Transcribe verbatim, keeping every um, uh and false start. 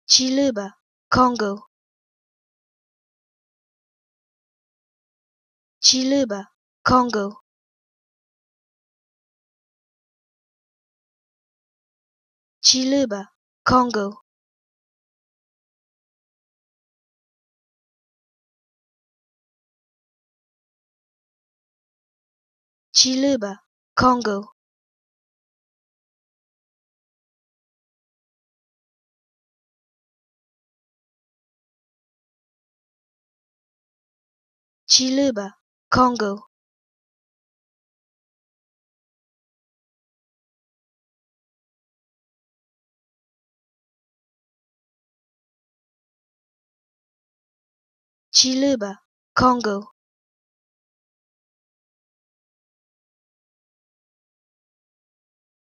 Tshiluba, Congo. Tshiluba, Congo. Tshiluba, Congo. Tshiluba, Congo. Tshiluba, Congo. Tshiluba, Congo.